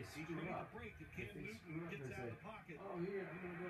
they screw up, if they screw up and say, oh, here, I'm going to